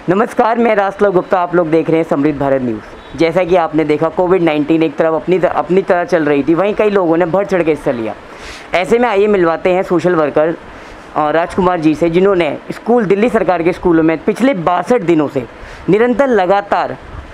नमस्कार, मैं राजलाल गुप्ता। आप लोग देख रहे हैं समृद्ध भारत न्यूज़। जैसा कि आपने देखा, कोविड-19 एक तरफ अपनी तरह चल रही थी, वहीं कई लोगों ने बढ़ चढ़ के हिस्सा लिया। ऐसे में आइए मिलवाते हैं सोशल वर्कर राजकुमार जी से, जिन्होंने दिल्ली सरकार के स्कूलों में पिछले 62 दिनों से निरंतर लगातार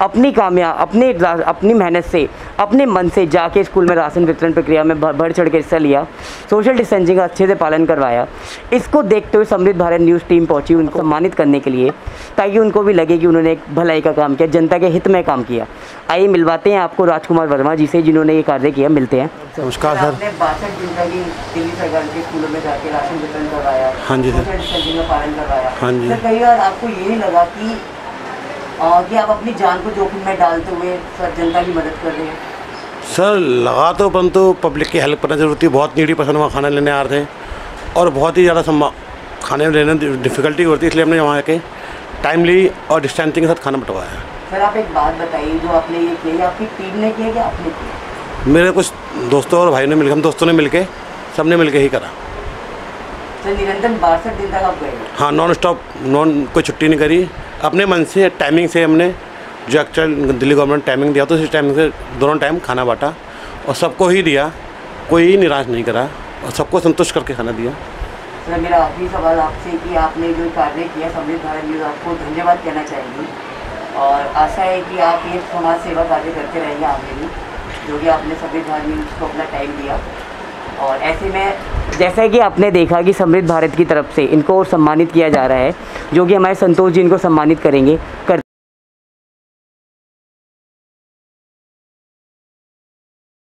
अपनी मेहनत से, अपने मन से जाके स्कूल में राशन वितरण प्रक्रिया में बढ़ चढ़ के हिस्सा लिया, सोशल डिस्टेंसिंग का अच्छे से पालन करवाया। इसको देखते हुए समृद्ध भारत न्यूज़ टीम पहुंची उनको सम्मानित करने के लिए, ताकि उनको भी लगे कि उन्होंने एक भलाई का काम किया, जनता के हित में काम किया। आइए मिलवाते हैं आपको राजकुमार वर्मा जी से, जिन्होंने ये कार्य किया। मिलते हैं। नमस्कार सर। आपने 62 दिन तक दिल्ली सरकार के स्कूलों में जाके राशन वितरण करवाया, हाँ जी सर, सोशल डिस्टेंसिंग का पालन करवाया। हाँ जी। तो कई बार आपको ये नहीं लगा कि आप अपनी जान को जोखिम में डालते हुए जनता की मदद कर रहे हैं? सर लगा तो, परंतु पब्लिक की हेल्प करना जरूरत थी। बहुत नीडी पर्सन वहाँ खाना लेने आ रहे थे और बहुत ही ज़्यादा खाने लेने में डिफ़िकल्टी होती है, इसलिए हमने वहाँ के टाइमली और डिस्टेंसिंग के साथ खाना बंटवाया। सर आप एक बात बताइए, जो आपने ये किया, आपकी टीम ने किया क्या आपने किया? मेरे कुछ दोस्तों और भाई ने मिलकर, हम दोस्तों ने मिलकर, सबने मिलकर ही करा। सर निरंतर 62 दिन तक आप गए? हाँ, नॉन स्टॉप, कोई छुट्टी नहीं करी। अपने मन से, टाइमिंग से हमने जो एक्चुअल दिल्ली गवर्नमेंट टाइमिंग दिया तो उसी टाइमिंग से दोनों टाइम खाना बांटा और सबको ही दिया, कोई निराश नहीं करा और सबको संतुष्ट करके खाना दिया। सर मेरा आखिरी सवाल आपसे कि आपने जो कार्य किया, समृद्ध भारत न्यूज़ आपको धन्यवाद कहना चाहेंगी और आशा है कि आप ये समाज सेवा कार्य करते रहेंगे आगे भी, जो कि आपने समृद्ध भारत न्यूज़ को अपना टाइम दिया। और ऐसे में जैसा कि आपने देखा कि समृद्ध भारत की तरफ से इनको सम्मानित किया जा रहा है, जो कि हमारे संतोष जी इनको सम्मानित करेंगे।